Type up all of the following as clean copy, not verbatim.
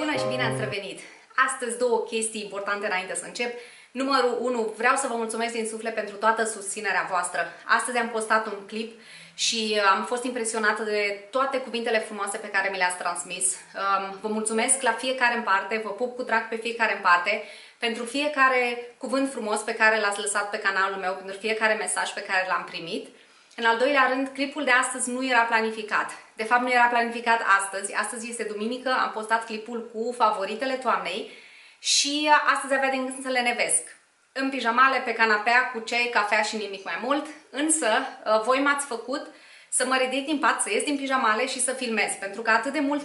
Bună și bine ați revenit! Astăzi două chestii importante înainte să încep. Numărul 1, vreau să vă mulțumesc din suflet pentru toată susținerea voastră. Astăzi am postat un clip și am fost impresionată de toate cuvintele frumoase pe care mi le-ați transmis. Vă mulțumesc la fiecare în parte, vă pup cu drag pe fiecare în parte, pentru fiecare cuvânt frumos pe care l-ați lăsat pe canalul meu, pentru fiecare mesaj pe care l-am primit. În al doilea rând, clipul de astăzi nu era planificat. De fapt, nu era planificat astăzi. Astăzi este duminică, am postat clipul cu favoritele toamnei și astăzi avea de gând să le nevesc. În pijamale, pe canapea, cu ceai, cafea și nimic mai mult. Însă, voi m-ați făcut să mă ridic din pat, să ies din pijamale și să filmez. Pentru că atât de mult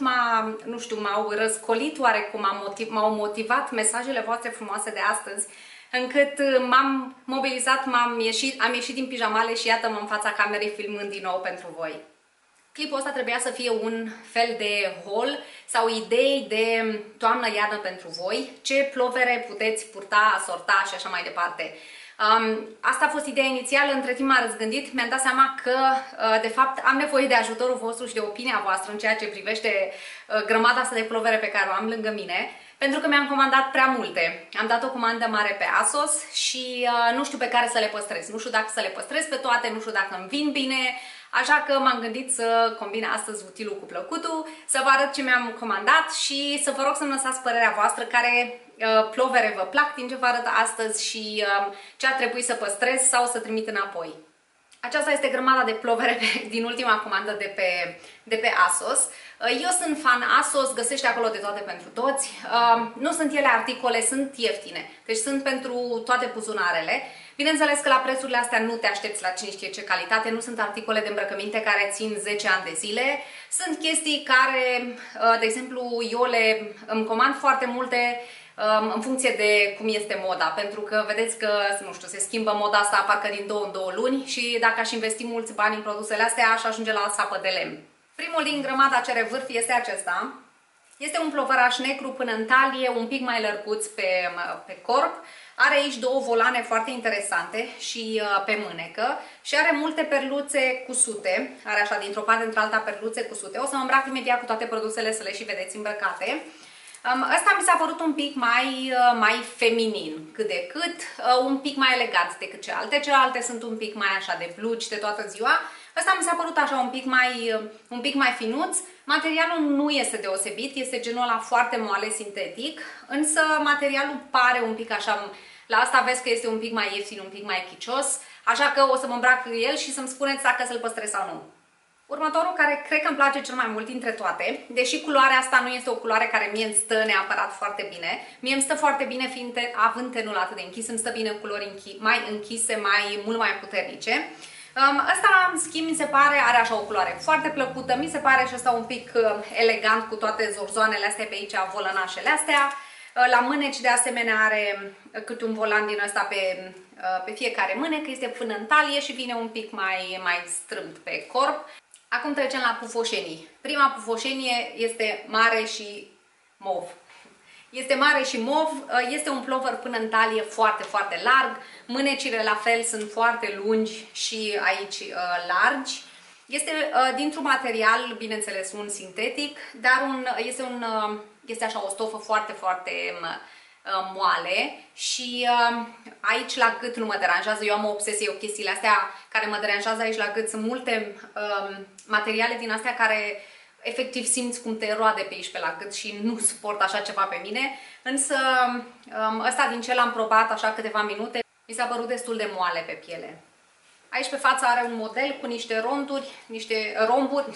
m-au răscolit oarecum, m-au motivat mesajele voastre frumoase de astăzi, încât m-am mobilizat, am ieșit din pijamale și iată-mă în fața camerei filmând din nou pentru voi. Clipul ăsta trebuia să fie un fel de haul sau idei de toamnă-iarnă pentru voi, ce plovere puteți purta, asorta și așa mai departe. Asta a fost ideea inițială, între timp m-am răzgândit, mi-am dat seama că, de fapt, am nevoie de ajutorul vostru și de opinia voastră în ceea ce privește grămada asta de plovere pe care o am lângă mine, pentru că mi-am comandat prea multe. Am dat o comandă mare pe ASOS și nu știu pe care să le păstrez. Nu știu dacă să le păstrez pe toate, nu știu dacă îmi vin bine, așa că m-am gândit să combin astăzi utilul cu plăcutul, să vă arăt ce mi-am comandat și să vă rog să-mi lăsați părerea voastră, care plovere vă plac din ce vă arăt astăzi și ce ar trebui să păstrez sau să trimit înapoi. Aceasta este grămada de plovere din ultima comandă de pe ASOS. Eu sunt fan ASOS, găsește acolo de toate pentru toți. Nu sunt ele articole, sunt ieftine, deci sunt pentru toate buzunarele. Bineînțeles că la prețurile astea nu te aștepți la cine știe ce calitate, nu sunt articole de îmbrăcăminte care țin 10 ani de zile. Sunt chestii care, de exemplu, eu îmi comand foarte multe în funcție de cum este moda, pentru că vedeți că, nu știu, se schimbă moda asta parcă din 2 în 2 luni și dacă aș investi mulți bani în produsele astea, aș ajunge la sapă de lemn. Primul din grămada ce are vârf este acesta. Este un plovăraș negru până în talie, un pic mai lărguț pe corp. Are aici două volane foarte interesante și pe mânecă și are multe perluțe cusute. Are așa dintr-o parte într-alta perluțe cusute. O să mă îmbrac imediat cu toate produsele să le și vedeți îmbrăcate. Ăsta mi s-a părut un pic mai feminin, cât de cât, un pic mai elegant decât celelalte. Celelalte sunt un pic mai așa de blugi de toată ziua. Ăsta mi s-a părut așa un pic mai finuț. Materialul nu este deosebit, este genul ăla foarte moale, sintetic, însă materialul pare un pic așa, la asta vezi că este un pic mai ieftin, un pic mai chicios, așa că o să mă îmbrac el și să-mi spuneți dacă să-l păstrez sau nu. Următorul, care cred că îmi place cel mai mult dintre toate, deși culoarea asta nu este o culoare care mie îmi stă neapărat foarte bine, mie îmi stă foarte bine având tenul atât de închis, îmi stă bine culori mai închise, mult mai puternice. Ăsta, în schimb, mi se pare, are așa o culoare foarte plăcută, mi se pare și ăsta un pic elegant cu toate zorzoanele astea pe aici, volănașele astea. La mâneci, de asemenea, are câte un volan din ăsta pe fiecare mânecă, este până în talie și vine un pic mai strâmt pe corp. Acum trecem la pufoșenii. Prima pufoșenie este mare și mov. Este mare și mov, este un plover până în talie foarte, foarte larg. Mânecile la fel sunt foarte lungi și aici largi. Este dintr-un material, bineînțeles, un sintetic, dar este așa o stofă foarte, foarte moale și aici la gât nu mă deranjează. Eu am o obsesie cu chestiile astea care mă deranjează aici la gât. Sunt multe materiale din astea care efectiv simți cum te roade pe aici pe la gât și nu suport așa ceva pe mine. Însă ăsta din ce l-am probat așa câteva minute, mi s-a părut destul de moale pe piele. Aici pe față are un model cu niște ronduri, niște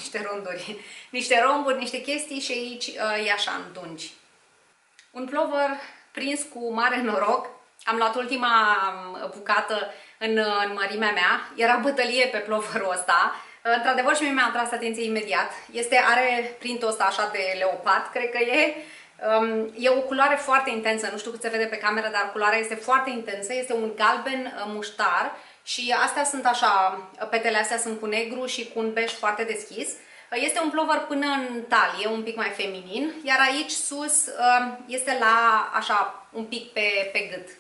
romburi, niște chestii și aici e așa în dungi. Un plover prins cu mare noroc. Am luat ultima bucată în mărimea mea. Era bătălie pe ploverul ăsta. Într-adevăr și mie mi-a atras atenție imediat. Are printul ăsta așa de leopard, cred că e. E o culoare foarte intensă, nu știu cât se vede pe cameră, dar culoarea este foarte intensă. Este un galben muștar și astea sunt așa, petele astea sunt cu negru și cu un bej foarte deschis. Este un plover până în talie, un pic mai feminin, iar aici sus este la așa un pic pe gât.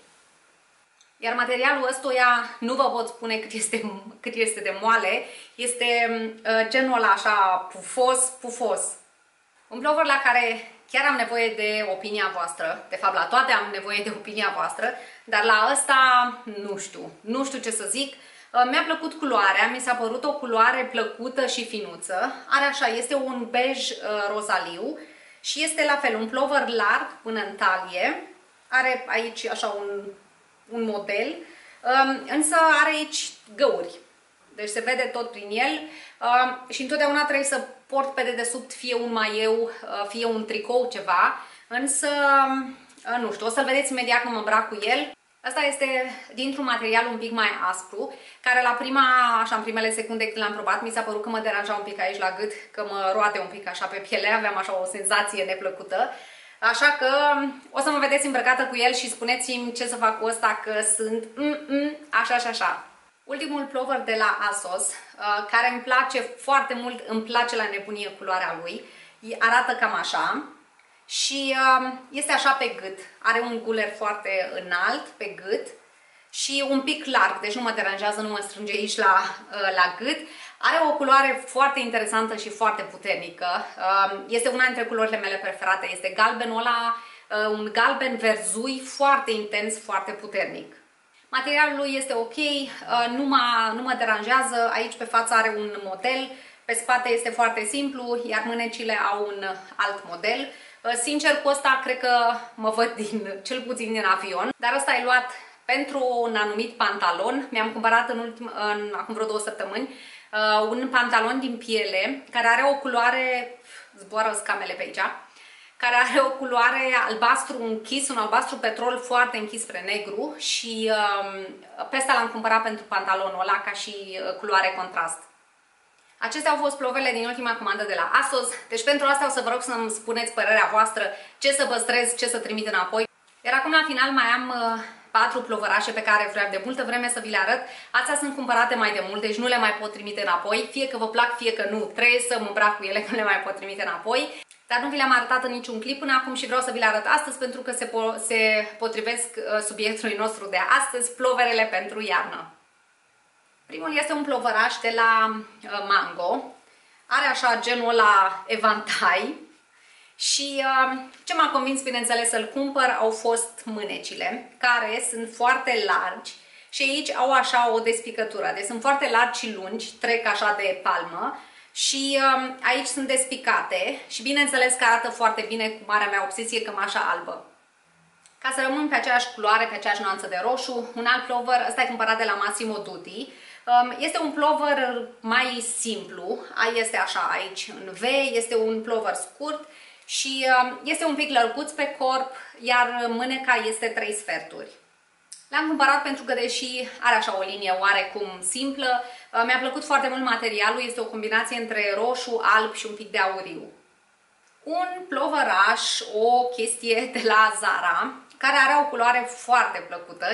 Iar materialul ăstuia nu vă pot spune cât este de moale, este genul ăla așa pufos. Un plover la care chiar am nevoie de opinia voastră. De fapt, la toate am nevoie de opinia voastră, dar la ăsta nu știu ce să zic. Mi-a plăcut culoarea, mi s-a părut o culoare plăcută și finuță. Are așa, este un bej rozaliu și este la fel un plover larg până în talie. Are aici așa un model, însă are aici găuri. Deci se vede tot prin el și întotdeauna trebuie să port pe dedesubt fie un maieu, fie un tricou, ceva. Însă, nu știu, o să-l vedeți imediat când mă îmbrac cu el. Asta este dintr-un material un pic mai aspru, care la în primele secunde când l-am probat, mi s-a părut că mă deranja un pic aici la gât, că mă roate un pic așa pe piele, aveam așa o senzație neplăcută. Așa că o să mă vedeți îmbrăcată cu el și spuneți-mi ce să fac cu ăsta, că sunt așa și așa. Ultimul plover de la ASOS, care îmi place foarte mult, îmi place la nebunie culoarea lui, arată cam așa și este așa pe gât, are un guler foarte înalt pe gât și un pic larg, deci nu mă deranjează, nu mă strânge aici la gât. Are o culoare foarte interesantă și foarte puternică, este una dintre culorile mele preferate, este galbenul ăla, un galben verzui foarte intens, foarte puternic. Materialul lui este ok, nu mă deranjează, aici pe față are un model, pe spate este foarte simplu, iar mânecile au un alt model. Sincer, cu ăsta cred că mă văd cel puțin din avion, dar ăsta e luat pentru un anumit pantalon. Mi-am cumpărat acum vreo 2 săptămâni un pantalon din piele care are o culoare, zboară scamele pe aici, care are o culoare albastru închis, un albastru petrol foarte închis spre negru și pe ăsta l-am cumpărat pentru pantalonul ăla ca și culoare contrast. Acestea au fost ploverele din ultima comandă de la ASOS, deci pentru asta o să vă rog să-mi spuneți părerea voastră, ce să păstrez, ce să trimit înapoi. Iar acum la final mai am 4 plovărașe pe care vreau de multă vreme să vi le arăt. Astea sunt cumpărate mai de mult, deci nu le mai pot trimite înapoi, fie că vă plac, fie că nu, trebuie să mă îmbrac cu ele, că nu le mai pot trimite înapoi. Dar nu vi le-am arătat în niciun clip până acum și vreau să vi le arăt astăzi pentru că se potrivesc subiectului nostru de astăzi, ploverele pentru iarnă. Primul este un plovăraș de la Mango, are așa genul ăla evantai și ce m-a convins, bineînțeles, să-l cumpăr au fost mânecile, care sunt foarte largi și aici au așa o despicătură, deci sunt foarte largi și lungi, trec așa de palmă și aici sunt despicate și bineînțeles că arată foarte bine cu marea mea obsesie, cămașa albă. Ca să rămân pe aceeași culoare, pe aceeași nuanță de roșu, un alt plover, ăsta e cumpărat de la Massimo Dutti. Este un plover mai simplu, este așa aici în V, este un plover scurt și este un pic lărguț pe corp, iar mâneca este 3 sferturi. L-am cumpărat pentru că, deși are așa o linie oarecum simplă, mi-a plăcut foarte mult materialul, este o combinație între roșu, alb și un pic de auriu. Un plovăraș, o chestie de la Zara, care are o culoare foarte plăcută,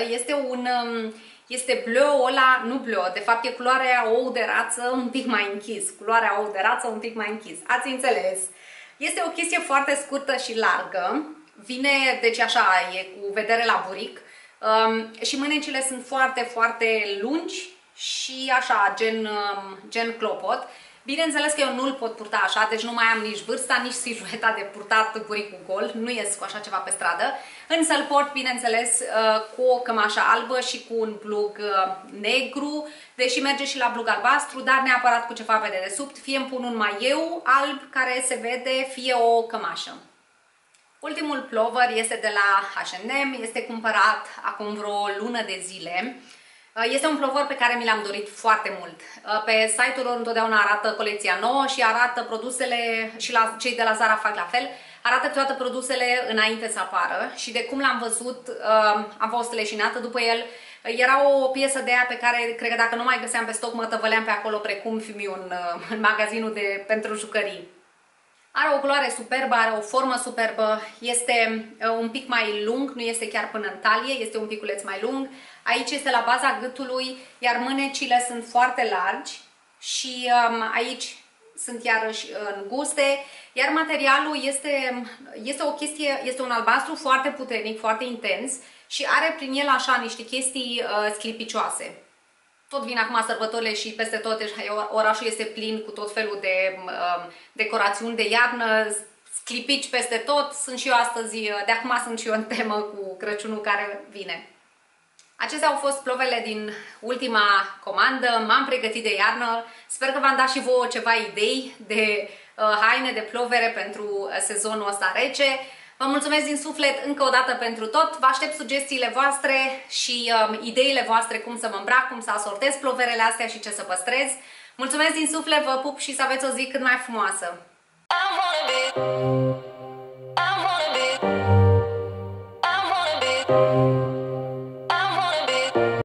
este bleu ăla, nu bleu, de fapt e culoarea ou de rață un pic mai închis, culoarea ou de rață un pic mai închis, ați înțeles? Este o chestie foarte scurtă și largă, vine, deci așa, e cu vedere la buric și mânecile sunt foarte, foarte lungi și așa, gen clopot. Bineînțeles că eu nu-l pot purta așa, deci nu mai am nici vârsta, nici silueta de purtat buricul gol, nu ies cu așa ceva pe stradă, însă îl port, bineînțeles, cu o cămașă albă și cu un plug negru, deși merge și la plug albastru, dar neapărat cu ceva pe dedesubt, fie îmi pun un maieu alb care se vede, fie o cămașă. Ultimul plover este de la H&M, este cumpărat acum vreo lună de zile. Este un plover pe care mi l-am dorit foarte mult. Pe site-ul lor întotdeauna arată colecția nouă și arată produsele, și cei de la Zara fac la fel, arată toate produsele înainte să apară și de cum l-am văzut am fost leșinată după el. Era o piesă de aia pe care cred că dacă nu mai găseam pe stoc mă tăvăleam pe acolo precum Fimiu în magazinul pentru jucării. Are o culoare superbă, are o formă superbă, este un pic mai lung, nu este chiar până în talie, este un piculeț mai lung. Aici este la baza gâtului, iar mânecile sunt foarte largi și aici sunt iarăși înguste, iar materialul este o chestie, este un albastru foarte puternic, foarte intens și are prin el așa niște chestii sclipicioase. Tot vin acum sărbătorile și peste tot orașul este plin cu tot felul de decorațiuni de iarnă, clipici peste tot. Sunt și eu astăzi, de acum sunt și eu în temă cu Crăciunul care vine. Acestea au fost ploverele din ultima comandă, m-am pregătit de iarnă, sper că v-am dat și vouă ceva idei de haine, de plovere pentru sezonul ăsta rece. Vă mulțumesc din suflet încă o dată pentru tot, vă aștept sugestiile voastre și ideile voastre cum să mă îmbrac, cum să asortez ploverele astea și ce să păstrez. Mulțumesc din suflet, vă pup și să aveți o zi cât mai frumoasă!